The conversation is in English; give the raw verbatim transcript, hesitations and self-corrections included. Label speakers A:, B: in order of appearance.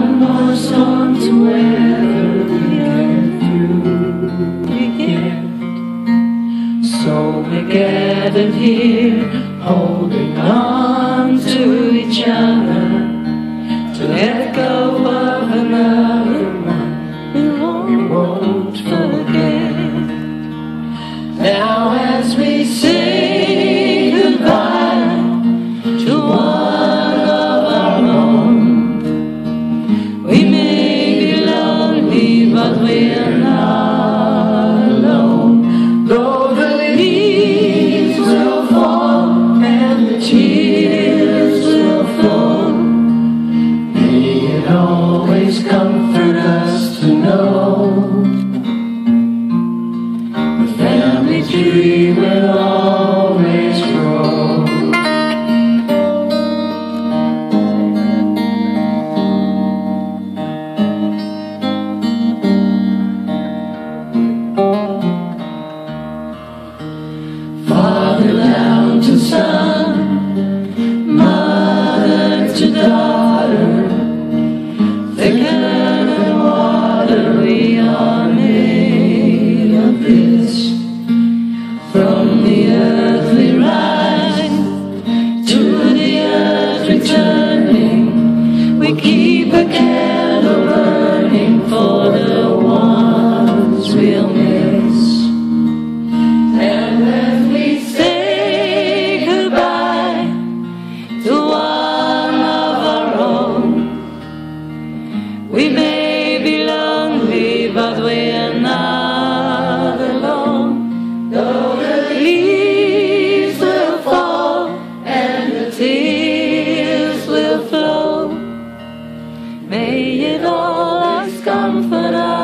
A: one more storm to weather we get through yet. So we gathered here, holding on to each other, to let go of another one we won't forget. Now as we say goodbye to one of our own, we may be lonely, but we're not alone. Though the leaves will fall and the tears will flow, may it always comfort us to know the family tree will always grow. Father down to son, mother to daughter, thicker than water, we are made of this. From the earthly rise to the earth returning, we keep a candle burning for the ones we'll miss. And when we say goodbye to one of our own, we may be lonely, but we're not alone. Though the leaves will fall and the tears will flow, may it always comfort us.